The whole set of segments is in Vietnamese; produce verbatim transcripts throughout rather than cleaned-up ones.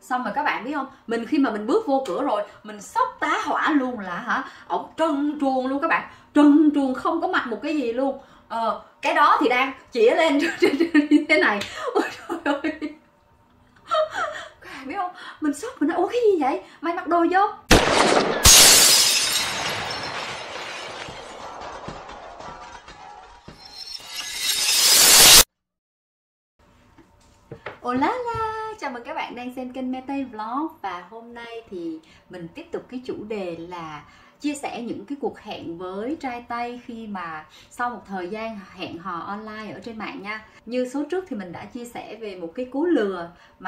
Xong rồi các bạn biết không, mình khi mà mình bước vô cửa rồi, mình sốc tá hỏa luôn là hả, ổng trơn truồng luôn các bạn, trơn truồng không có mặc một cái gì luôn. Ờ, cái đó thì đang chĩa lên như thế này. Ôi trời ơi, các bạn biết không, mình sốc, mình nói ủa cái gì vậy, mày mặc đồ vô. Hola la, chào mừng các bạn đang xem kênh Mete Vlog. Và hôm nay thì mình tiếp tục cái chủ đề là chia sẻ những cái cuộc hẹn với trai Tây khi mà sau một thời gian hẹn hò online ở trên mạng nha. Như số trước thì mình đã chia sẻ về một cái cú lừa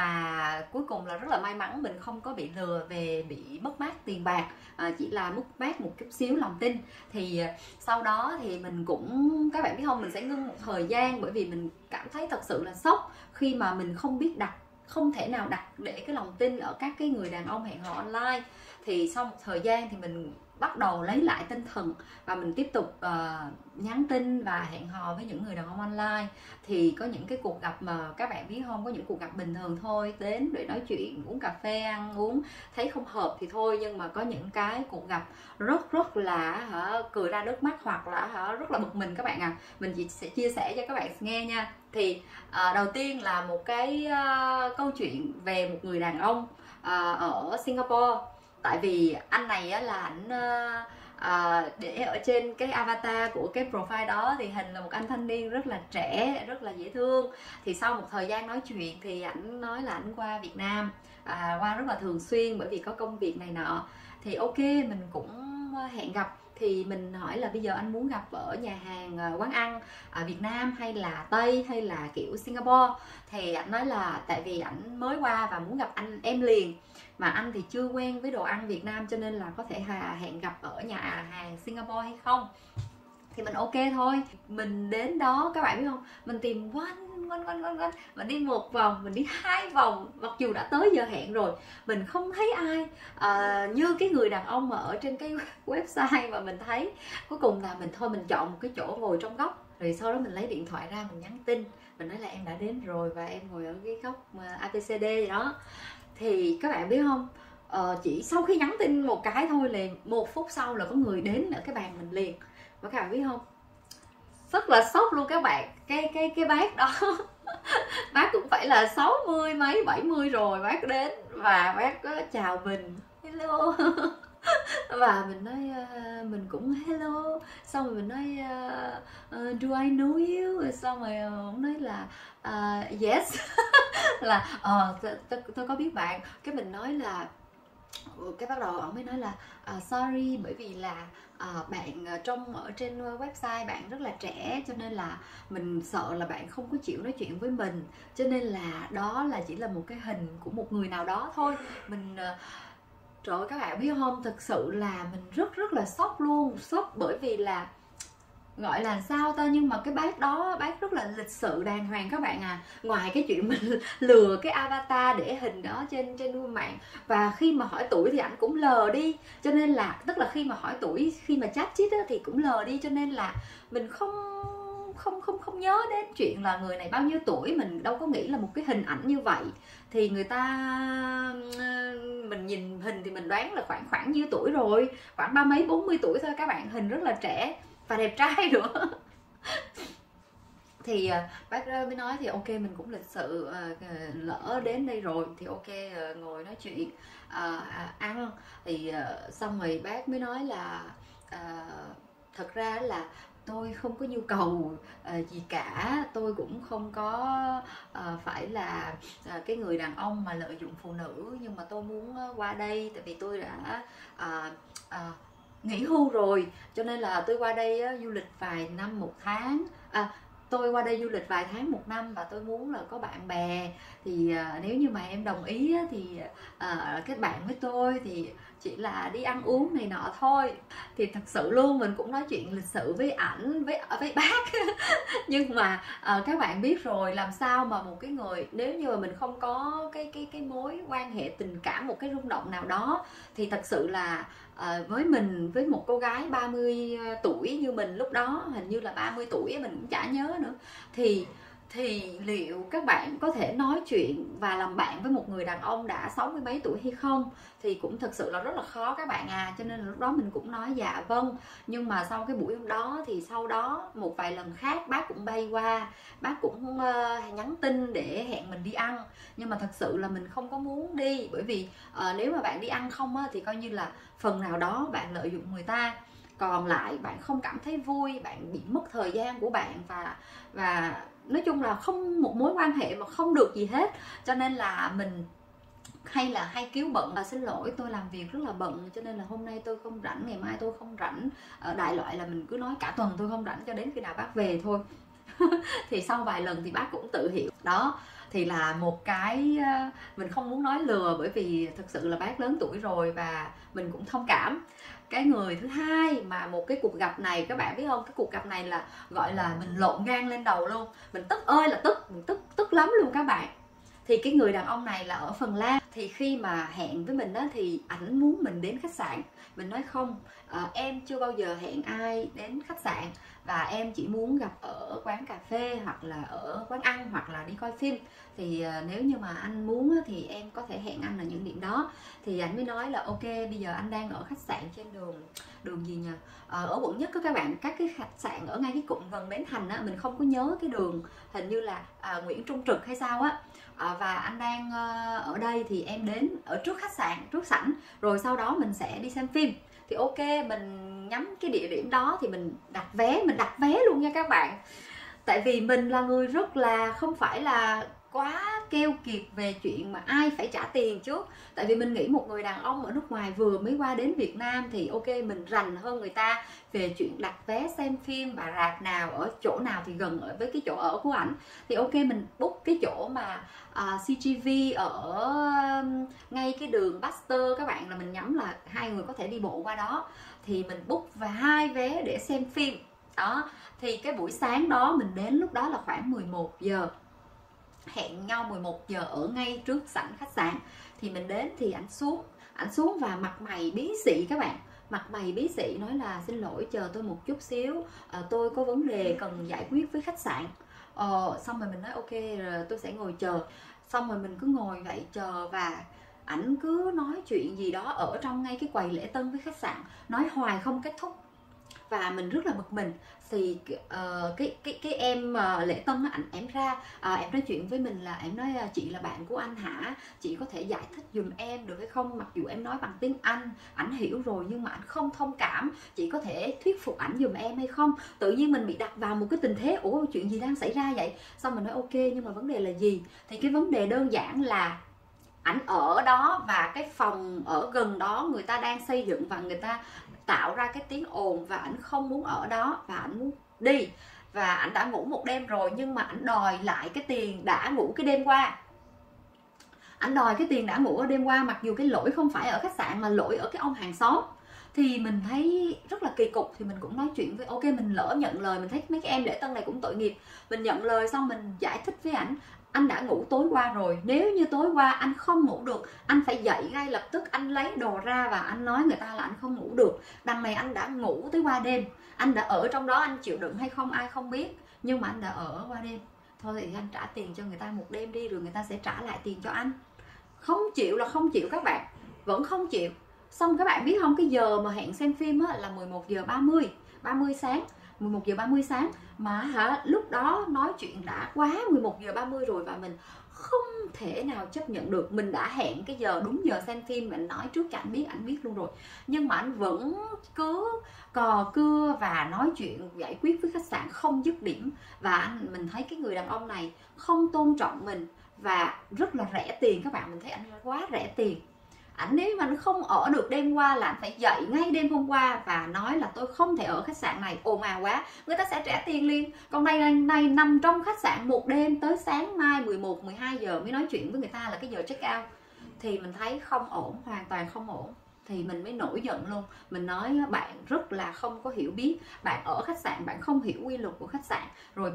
mà cuối cùng là rất là may mắn mình không có bị lừa về bị mất mát tiền bạc, à, chỉ là mất mát một chút xíu lòng tin. Thì sau đó thì mình cũng, các bạn biết không, mình sẽ ngưng một thời gian bởi vì mình cảm thấy thật sự là sốc khi mà mình không biết đặt, không thể nào đặt để cái lòng tin ở các cái người đàn ông hẹn hò online. Thì sau một thời gian thì mình bắt đầu lấy lại tinh thần và mình tiếp tục uh, nhắn tin và hẹn hò với những người đàn ông online. Thì có những cái cuộc gặp mà các bạn biết không, có những cuộc gặp bình thường thôi, đến để nói chuyện, uống cà phê, ăn uống, thấy không hợp thì thôi. Nhưng mà có những cái cuộc gặp rất rất là hả, cười ra nước mắt hoặc là hả, rất là bực mình các bạn à. Mình chỉ sẽ chia sẻ cho các bạn nghe nha. Thì à, đầu tiên là một cái uh, câu chuyện về một người đàn ông uh, ở Singapore. Tại vì anh này á, là ảnh uh, uh, để ở trên cái avatar của cái profile đó thì hình là một anh thanh niên rất là trẻ, rất là dễ thương. Thì sau một thời gian nói chuyện thì ảnh nói là ảnh qua Việt Nam, à, qua rất là thường xuyên bởi vì có công việc này nọ. Thì ok, mình cũng hẹn gặp. Thì mình hỏi là bây giờ anh muốn gặp ở nhà hàng, quán ăn ở Việt Nam hay là Tây hay là kiểu Singapore. Thì anh nói là tại vì ảnh mới qua và muốn gặp anh em liền, mà anh thì chưa quen với đồ ăn Việt Nam cho nên là có thể hẹn gặp ở nhà hàng Singapore hay không. Thì mình ok thôi. Mình đến đó các bạn biết không, mình tìm quanh quanh quanh quanh quanh, mình đi một vòng, mình đi hai vòng, mặc dù đã tới giờ hẹn rồi, mình không thấy ai à, như cái người đàn ông mà ở trên cái website mà mình thấy. Cuối cùng là mình thôi, mình chọn một cái chỗ ngồi trong góc, rồi sau đó mình lấy điện thoại ra, mình nhắn tin, mình nói là em đã đến rồi và em ngồi ở cái góc a bê xê đê gì đó. Thì các bạn biết không, ờ, chỉ sau khi nhắn tin một cái thôi là một phút sau là có người đến ở cái bàn mình liền. Và các bạn biết không, rất là sốc luôn các bạn. Cái cái cái bác đó bác cũng phải là sáu mươi mấy bảy mươi rồi, bác đến và bác có chào mình, hello. Và mình nói uh, mình cũng hello. Xong rồi mình nói uh, uh, do I know you, rồi xong rồi ông nói là uh, yes. Là ờ uh, tôi, tôi có biết bạn. Cái mình nói là, cái bắt đầu ông mới nói là uh, sorry, bởi vì là uh, bạn trong ở trên website bạn rất là trẻ cho nên là mình sợ là bạn không có chịu nói chuyện với mình, cho nên là đó là chỉ là một cái hình của một người nào đó thôi. Mình uh, trời ơi các bạn biết không, thực sự là mình rất rất là sốc luôn. Sốc bởi vì là gọi là sao ta, nhưng mà cái bác đó bác rất là lịch sự đàng hoàng các bạn à. Ngoài cái chuyện mình lừa cái avatar để hình đó trên trên mạng, và khi mà hỏi tuổi thì ảnh cũng lờ đi, cho nên là tức là khi mà hỏi tuổi, khi mà chat chít thì cũng lờ đi, cho nên là mình không không không không nhớ đến chuyện là người này bao nhiêu tuổi. Mình đâu có nghĩ là một cái hình ảnh như vậy. Thì người ta, mình nhìn hình thì mình đoán là khoảng khoảng nhiêu tuổi rồi, khoảng ba mấy bốn mươi tuổi thôi các bạn. Hình rất là trẻ và đẹp trai nữa. Thì uh, bác mới nói thì ok, mình cũng lịch sự, uh, lỡ đến đây rồi thì ok, uh, ngồi nói chuyện, uh, ăn. Thì uh, xong rồi bác mới nói là uh, thật ra là tôi không có nhu cầu uh, gì cả, tôi cũng không có uh, phải là uh, cái người đàn ông mà lợi dụng phụ nữ, nhưng mà tôi muốn uh, qua đây tại vì tôi đã uh, uh, nghỉ hưu rồi, cho nên là tôi qua đây uh, du lịch vài năm một tháng, à, tôi qua đây du lịch vài tháng một năm và tôi muốn là có bạn bè. Thì uh, nếu như mà em đồng ý uh, thì uh, kết bạn với tôi thì chỉ là đi ăn uống này nọ thôi. Thì thật sự luôn, mình cũng nói chuyện lịch sự với ảnh, với với bác. Nhưng mà uh, các bạn biết rồi, làm sao mà một cái người, nếu như mà mình không có cái cái cái mối quan hệ tình cảm, một cái rung động nào đó, thì thật sự là uh, với mình, với một cô gái ba mươi tuổi như mình lúc đó, hình như là ba mươi tuổi, mình cũng chả nhớ nữa, thì thì liệu các bạn có thể nói chuyện và làm bạn với một người đàn ông đã sáu mươi mấy tuổi hay không? Thì cũng thực sự là rất là khó các bạn à. Cho nên là lúc đó mình cũng nói dạ vâng. Nhưng mà sau cái buổi hôm đó thì sau đó một vài lần khác bác cũng bay qua, bác cũng uh, nhắn tin để hẹn mình đi ăn. Nhưng mà thật sự là mình không có muốn đi. Bởi vì uh, nếu mà bạn đi ăn không á, thì coi như là phần nào đó bạn lợi dụng người ta, còn lại bạn không cảm thấy vui, bạn bị mất thời gian của bạn, và và nói chung là không một mối quan hệ mà không được gì hết. Cho nên là mình hay là hay cứu bận là xin lỗi, tôi làm việc rất là bận cho nên là hôm nay tôi không rảnh, ngày mai tôi không rảnh. Ở đại loại là mình cứ nói cả tuần tôi không rảnh cho đến khi nào bác về thôi. Thì sau vài lần thì bác cũng tự hiểu đó. Thì là một cái mình không muốn nói lừa, bởi vì thực sự là bác lớn tuổi rồi và mình cũng thông cảm. Cái người thứ hai mà một cái cuộc gặp này, các bạn biết không, cái cuộc gặp này là gọi là mình lộn gan lên đầu luôn. Mình tức ơi là tức, mình tức tức lắm luôn các bạn. Thì cái người đàn ông này là ở Phần Lan. Thì khi mà hẹn với mình đó thì ảnh muốn mình đến khách sạn. Mình nói không, à, em chưa bao giờ hẹn ai đến khách sạn, và em chỉ muốn gặp ở quán cà phê hoặc là ở quán ăn hoặc là đi coi phim. Thì à, nếu như mà anh muốn thì em có thể hẹn anh ở những điểm đó. Thì anh mới nói là ok, bây giờ anh đang ở khách sạn trên đường đường gì nhỉ, à, ở quận nhất đó các bạn. Các cái khách sạn ở ngay cái cụm gần Bến Thành á, mình không có nhớ cái đường, hình như là à, Nguyễn Trung Trực hay sao á. À, và anh đang uh, ở đây thì em đến ở trước khách sạn, trước sảnh, rồi sau đó mình sẽ đi xem phim. Thì ok, mình nhắm cái địa điểm đó thì mình đặt vé, mình đặt vé luôn nha các bạn. Tại vì mình là người rất là không phải là quá keo kiệt về chuyện mà ai phải trả tiền trước. Tại vì mình nghĩ một người đàn ông ở nước ngoài vừa mới qua đến Việt Nam thì ok, mình rành hơn người ta về chuyện đặt vé xem phim và rạp nào, ở chỗ nào thì gần ở với cái chỗ ở của ảnh. Thì ok, mình book cái chỗ mà uh, xê giê vê ở um, ngay cái đường Baxter các bạn, là mình nhắm là hai người có thể đi bộ qua đó. Thì mình book và hai vé để xem phim đó. Thì cái buổi sáng đó mình đến lúc đó là khoảng mười một giờ, hẹn nhau mười một giờ ở ngay trước sảnh khách sạn. Thì mình đến thì ảnh xuống, ảnh xuống và mặt mày bí xị các bạn, mặt mày bí xị nói là xin lỗi chờ tôi một chút xíu, à, tôi có vấn đề cần giải quyết với khách sạn. Ờ, xong rồi mình nói ok rồi tôi sẽ ngồi chờ. Xong rồi mình cứ ngồi vậy chờ, và ảnh cứ nói chuyện gì đó ở trong ngay cái quầy lễ tân với khách sạn, nói hoài không kết thúc. Và mình rất là bực mình. Thì uh, cái cái cái em uh, lễ tân á, ảnh em ra uh, em nói chuyện với mình, là em nói uh, chị là bạn của anh hả, chị có thể giải thích giùm em được hay không? Mặc dù em nói bằng tiếng Anh, ảnh hiểu rồi nhưng mà ảnh không thông cảm, chị có thể thuyết phục ảnh giùm em hay không? Tự nhiên mình bị đặt vào một cái tình thế ủa chuyện gì đang xảy ra vậy. Xong mình nói ok, nhưng mà vấn đề là gì? Thì cái vấn đề đơn giản là ảnh ở đó và cái phòng ở gần đó người ta đang xây dựng và người ta tạo ra cái tiếng ồn, và ảnh không muốn ở đó và ảnh muốn đi. Và ảnh đã ngủ một đêm rồi nhưng mà ảnh đòi lại cái tiền đã ngủ cái đêm qua. Ảnh đòi cái tiền đã ngủ ở đêm qua, mặc dù cái lỗi không phải ở khách sạn mà lỗi ở cái ông hàng xóm. Thì mình thấy rất là kỳ cục. Thì mình cũng nói chuyện với ok, mình lỡ nhận lời, mình thấy mấy cái em lễ tân này cũng tội nghiệp. Mình nhận lời xong mình giải thích với ảnh, anh đã ngủ tối qua rồi, nếu như tối qua anh không ngủ được, anh phải dậy ngay lập tức, anh lấy đồ ra và anh nói người ta là anh không ngủ được. Đằng này anh đã ngủ tới qua đêm, anh đã ở trong đó, anh chịu đựng hay không ai không biết, nhưng mà anh đã ở qua đêm. Thôi thì anh trả tiền cho người ta một đêm đi, rồi người ta sẽ trả lại tiền cho anh. Không chịu là không chịu các bạn, vẫn không chịu. Xong các bạn biết không, cái giờ mà hẹn xem phim á, là mười một giờ ba mươi, ba mươi sáng, mười một giờ ba mươi sáng. Mà hả, lúc đó nói chuyện đã quá mười một giờ ba mươi rồi, và mình không thể nào chấp nhận được. Mình đã hẹn cái giờ đúng giờ xem phim, mình nói trước cho anh biết, anh biết luôn rồi, nhưng mà anh vẫn cứ cò cưa và nói chuyện giải quyết với khách sạn không dứt điểm. Và anh mình thấy cái người đàn ông này không tôn trọng mình và rất là rẻ tiền các bạn. Mình thấy anh quá rẻ tiền. Ảnh nếu mà nó không ở được đêm qua là anh phải dậy ngay đêm hôm qua và nói là tôi không thể ở khách sạn này, ồn ào quá, người ta sẽ trả tiền liền. Còn đây là này nằm trong khách sạn một đêm tới sáng mai mười một, mười hai giờ mới nói chuyện với người ta là cái giờ check out. Thì mình thấy không ổn, hoàn toàn không ổn. Thì mình mới nổi giận luôn. Mình nói bạn rất là không có hiểu biết, bạn ở khách sạn bạn không hiểu quy luật của khách sạn, rồi bạn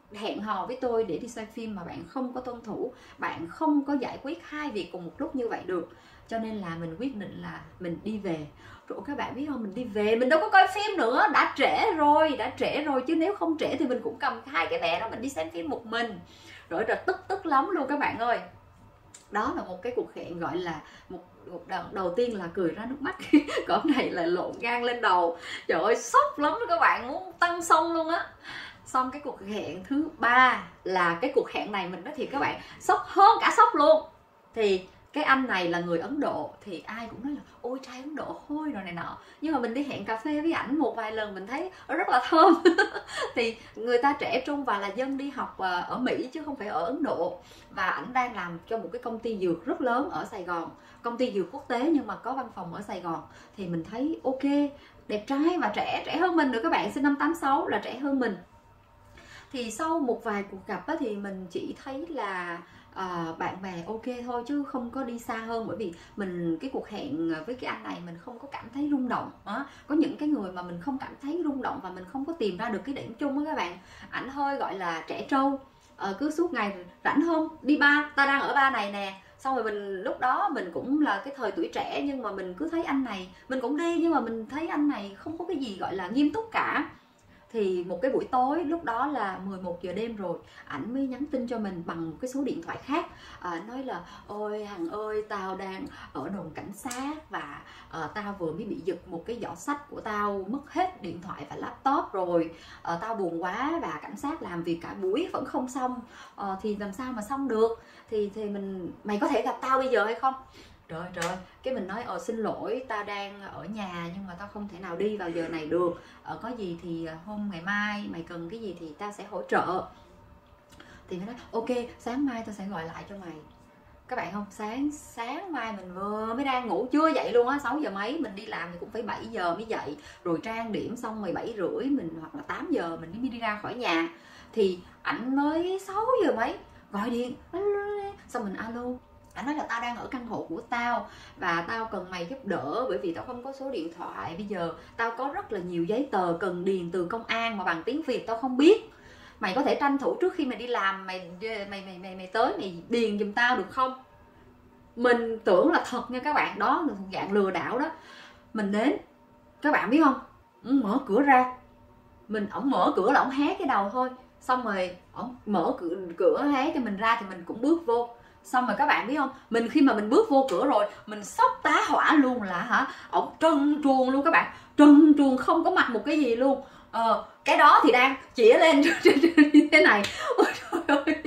hẹn hò với tôi để đi xem phim mà bạn không có tuân thủ, bạn không có giải quyết hai việc cùng một lúc như vậy được. Cho nên là mình quyết định là mình đi về. Rồi các bạn biết không, mình đi về mình đâu có coi phim nữa, đã trễ rồi, đã trễ rồi chứ nếu không trễ thì mình cũng cầm hai cái vé đó mình đi xem phim một mình. Rồi rồi tức tức lắm luôn các bạn ơi. Đó là một cái cuộc hẹn gọi là một, một đầu, đầu tiên là cười ra nước mắt, còn này là lộn gan lên đầu. Trời ơi sốc lắm đó các bạn, muốn tăng sông luôn á. Xong cái cuộc hẹn thứ ba là cái cuộc hẹn này mình nói thiệt các bạn, sốc hơn cả sốc luôn. Thì cái anh này là người Ấn Độ, thì ai cũng nói là ôi trai Ấn Độ hôi rồi này nọ. Nhưng mà mình đi hẹn cà phê với ảnh một vài lần mình thấy rất là thơm. Thì người ta trẻ trung và là dân đi học ở Mỹ chứ không phải ở Ấn Độ. Và ảnh đang làm cho một cái công ty dược rất lớn ở Sài Gòn, công ty dược quốc tế nhưng mà có văn phòng ở Sài Gòn. Thì mình thấy ok, đẹp trai và trẻ, trẻ hơn mình nữa các bạn, sinh năm tám sáu là trẻ hơn mình. Thì sau một vài cuộc gặp á, thì mình chỉ thấy là à, bạn bè ok thôi chứ không có đi xa hơn. Bởi vì mình cái cuộc hẹn với cái anh này mình không có cảm thấy rung động á. Có những cái người mà mình không cảm thấy rung động và mình không có tìm ra được cái điểm chung á các bạn. Ảnh hơi gọi là trẻ trâu, à, cứ suốt ngày rảnh không đi bar, ta đang ở bar này nè. Xong rồi mình lúc đó mình cũng là cái thời tuổi trẻ nhưng mà mình cứ thấy anh này, mình cũng đi nhưng mà mình thấy anh này không có cái gì gọi là nghiêm túc cả. Thì một cái buổi tối lúc đó là mười một giờ đêm rồi, ảnh mới nhắn tin cho mình bằng một cái số điện thoại khác, à, nói là ôi Hằng ơi, tao đang ở đồn cảnh sát và à, tao vừa mới bị giật một cái giỏ sách của tao, mất hết điện thoại và laptop rồi, à, tao buồn quá và cảnh sát làm việc cả buổi vẫn không xong, à, thì làm sao mà xong được, thì thì mình mày có thể gặp tao bây giờ hay không? Trời trời, cái mình nói ờ xin lỗi, tao đang ở nhà nhưng mà tao không thể nào đi vào giờ này được, ờ, có gì thì hôm ngày mai mày cần cái gì thì tao sẽ hỗ trợ. Thì nó nói ok, sáng mai tao sẽ gọi lại cho mày. Các bạn không, sáng sáng mai mình vừa mới đang ngủ chưa dậy luôn á, sáu giờ mấy, mình đi làm thì cũng phải bảy giờ mới dậy, rồi trang điểm xong rồi bảy rưỡi mình hoặc là tám giờ mình mới đi ra khỏi nhà. Thì ảnh mới sáu giờ mấy gọi điện, xong mình alo. Anh nói là tao đang ở căn hộ của tao và tao cần mày giúp đỡ bởi vì tao không có số điện thoại. Bây giờ tao có rất là nhiều giấy tờ cần điền từ công an mà bằng tiếng Việt tao không biết. Mày có thể tranh thủ trước khi mày đi làm, mày mày mày mày, mày tới mày điền giùm tao được không? Mình tưởng là thật nha các bạn, đó là dạng lừa đảo đó. Mình đến, các bạn biết không, mở cửa ra, mình ổng mở cửa là ổng hé cái đầu thôi, xong rồi ổng mở cửa, cửa hé cho mình ra thì mình cũng bước vô. Xong rồi các bạn biết không, mình khi mà mình bước vô cửa rồi mình sốc tá hỏa luôn là hả, ổng trần truồng luôn các bạn, trần truồng không có mặc một cái gì luôn. Ờ, cái đó thì đang chĩa lên như thế này. Ôi trời ơi,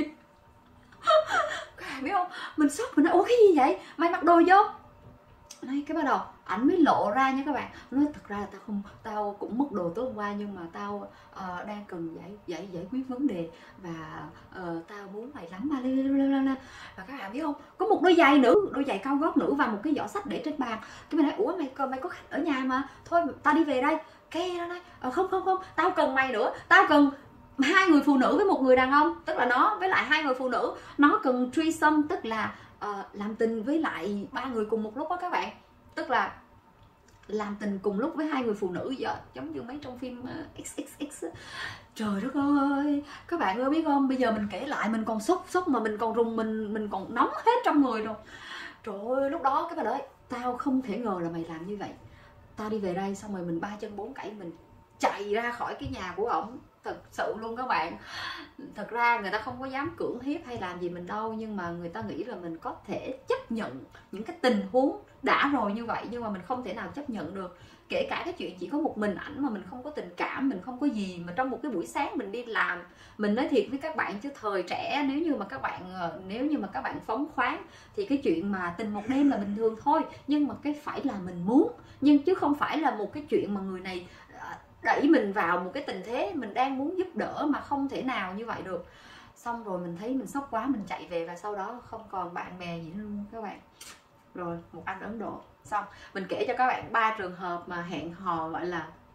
các bạn biết không, mình sốc, mình nói ủa cái gì vậy, mày mặc đồ vô. Nói cái bắt đầu ảnh mới lộ ra nha các bạn, nói thật ra là tao không, tao cũng mất đồ tối hôm qua nhưng mà tao uh, đang cần giải giải giải quyết vấn đề và uh, tao muốn mày lắm ba. Và các bạn biết không, có một đôi giày nữ, đôi giày cao gót nữ và một cái giỏ sách để trên bàn. Cái mình nói ủa mày còn mày có khách ở nhà mà, thôi tao đi về đây. Cái nó nói ờ, không không không, tao cần mày nữa, tao cần hai người phụ nữ với một người đàn ông, tức là nó với lại hai người phụ nữ, nó cần threesome, tức là uh, làm tình với lại ba người cùng một lúc đó các bạn, tức là làm tình cùng lúc với hai người phụ nữ giờ giống như mấy trong phim uh, ích ích ích. Trời đất ơi, các bạn ơi biết không, bây giờ mình kể lại mình còn sốc sốc mà mình còn rùng, mình mình còn nóng hết trong người rồi. Trời ơi, lúc đó các bạn ơi, tao không thể ngờ là mày làm như vậy. Tao đi về đây xong rồi mình ba chân bốn cẳng mình chạy ra khỏi cái nhà của ổng. Thật sự luôn các bạn. Thật ra người ta không có dám cưỡng hiếp hay làm gì mình đâu, nhưng mà người ta nghĩ là mình có thể chấp nhận những cái tình huống đã rồi như vậy, nhưng mà mình không thể nào chấp nhận được. Kể cả cái chuyện chỉ có một mình ảnh mà mình không có tình cảm, mình không có gì, mà trong một cái buổi sáng mình đi làm. Mình nói thiệt với các bạn chứ thời trẻ, nếu như mà các bạn nếu như mà các bạn phóng khoáng thì cái chuyện mà tình một đêm là bình thường thôi, nhưng mà cái phải là mình muốn, nhưng chứ không phải là một cái chuyện mà người này đẩy mình vào một cái tình thế mình đang muốn giúp đỡ mà không thể nào như vậy được. Xong rồi mình thấy mình sốc quá, mình chạy về và sau đó không còn bạn bè gì nữa luôn các bạn. Rồi một anh Ấn Độ. Xong mình kể cho các bạn ba trường hợp mà hẹn hò gọi là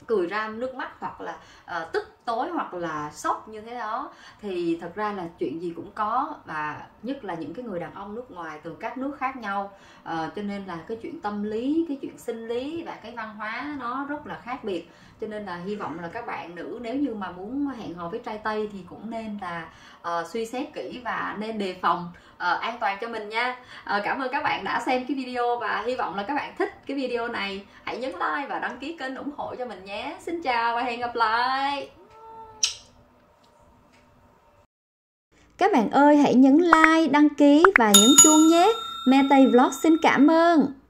cười ra nước mắt hoặc là uh, tức tối hoặc là sốc như thế đó, thì thật ra là chuyện gì cũng có, và nhất là những cái người đàn ông nước ngoài từ các nước khác nhau, uh, cho nên là cái chuyện tâm lý, cái chuyện sinh lý và cái văn hóa nó rất là khác biệt. Cho nên là hy vọng là các bạn nữ nếu như mà muốn hẹn hò với trai Tây thì cũng nên là uh, suy xét kỹ và nên đề phòng uh, an toàn cho mình nha. uh, Cảm ơn các bạn đã xem cái video và hy vọng là các bạn thích cái video này. Hãy nhấn like và đăng ký kênh ủng hộ cho mình nhé. Xin chào và hẹn gặp lại. Các bạn ơi, hãy nhấn like, đăng ký và nhấn chuông nhé. Me Tây Vlog xin cảm ơn.